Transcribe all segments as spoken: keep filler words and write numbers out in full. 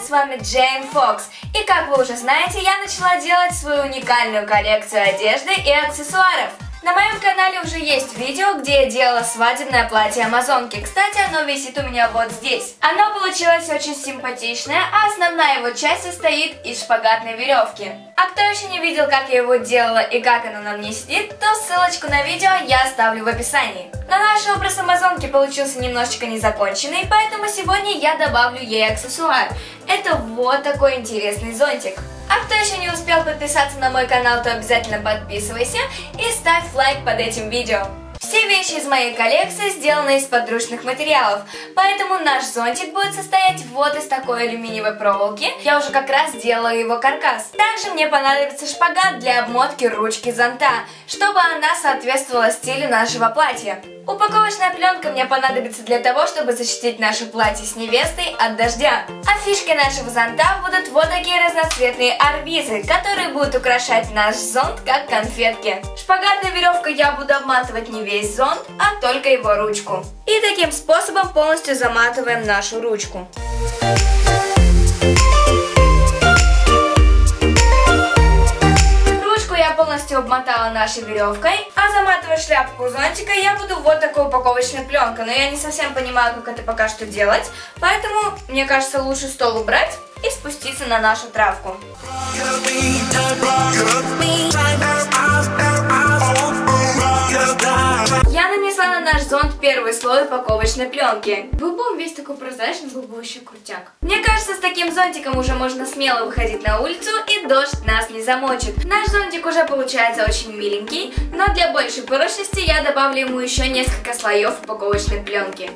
с вами Джейн Фокс. И как вы уже знаете, я начала делать свою уникальную коллекцию одежды и аксессуаров. На моем канале уже есть видео, где я делала свадебное платье Амазонки. Кстати, оно висит у меня вот здесь. Оно получилось очень симпатичное, а основная его часть состоит из шпагатной веревки. А кто еще не видел, как я его делала и как оно на мне сидит, то ссылочку на видео я оставлю в описании. Но наш образ Амазонки получился немножечко незаконченный, поэтому сегодня я добавлю ей аксессуар. Это вот такой интересный зонтик. А кто еще не успел подписаться на мой канал, то обязательно подписывайся и ставь лайк под этим видео. Все вещи из моей коллекции сделаны из подручных материалов, поэтому наш зонтик будет состоять вот из такой алюминиевой проволоки. Я уже как раз сделала его каркас. Также мне понадобится шпагат для обмотки ручки зонта, чтобы она соответствовала стилю нашего платья. Упаковочная пленка мне понадобится для того, чтобы защитить наше платье с невестой от дождя. А фишкой нашего зонта будут вот такие разноцветные арбизы, которые будут украшать наш зонт как конфетки. Шпагатной веревкой я буду обматывать не весь зонт, а только его ручку. И таким способом полностью заматываем нашу ручку. Полностью обмотала нашей веревкой, а заматывать шляпку зонтика я буду вот такой упаковочной пленкой, но я не совсем понимаю, как это пока что делать, поэтому мне кажется, лучше стол убрать и спуститься на нашу травку. Я нанесла на наш зонт первый слой упаковочной пленки. Был бы он весь такой прозрачный, был бы вообще крутяк. Мне кажется, с таким зонтиком уже можно смело выходить на улицу, и дождь нас не замочит. Наш зонтик уже получается очень миленький, но для большей прочности я добавлю ему еще несколько слоев упаковочной пленки.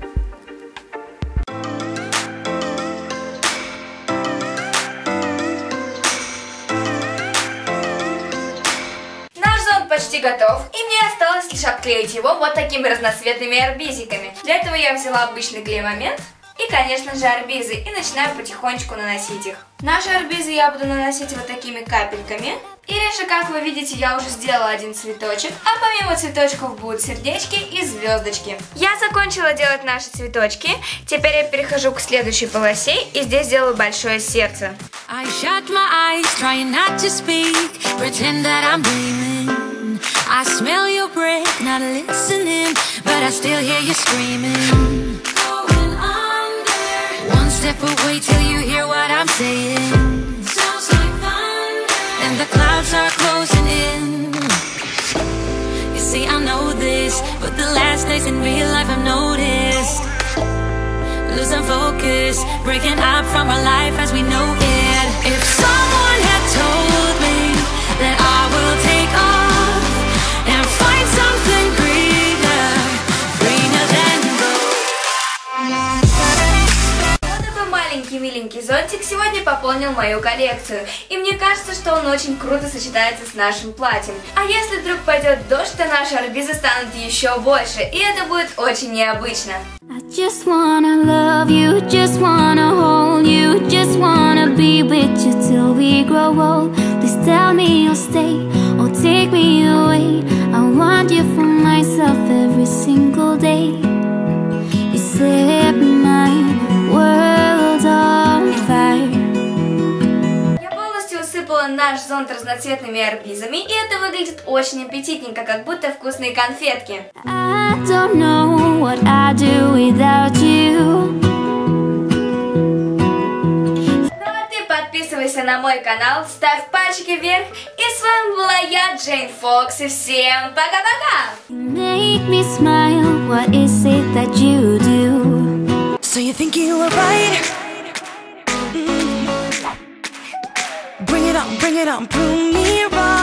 Почти готов, и мне осталось лишь обклеить его вот такими разноцветными арбизиками. Для этого я взяла обычный клей-момент и, конечно же, арбизы, и начинаю потихонечку наносить их. Наши арбизы я буду наносить вот такими капельками. Или же, как вы видите, я уже сделала один цветочек, а помимо цветочков будут сердечки и звездочки. Я закончила делать наши цветочки, теперь я перехожу к следующей полосе и здесь делаю большое сердце. I smell your breath, not listening, but I still hear you screaming. Going under. One step away till you hear what I'm saying. Sounds like thunder. And the clouds are closing in. You see, I know this, but the last days in real life I've noticed. Losing focus, breaking up from our life as we know it. If someone had told me that I will take off and find something greener, greener than gold. Вот такой маленький миленький зонтик сегодня пополнил мою коллекцию, и мне кажется, что он очень круто сочетается с нашим платьем. А если вдруг пойдет дождь, то наши арбизы станут еще больше, и это будет очень необычно. I just wanna love you, just wanna hold you, just wanna be with you till we grow old. Please tell me you'll stay or take me away. I want you for myself every single day. You set my world on fire. Я полностью усыпала наш зонт разноцветными арбизами, и это выглядит очень аппетитненько, как будто вкусные конфетки. I don't know what I do without you. Подписывайся на мой канал, ставь пальчики вверх, и с вами была я, Джейн Фокс, и всем пока-пока! Make me smile, what is it that you do? So you think you were right? Mm. Bring it on, bring it on, prove me wrong.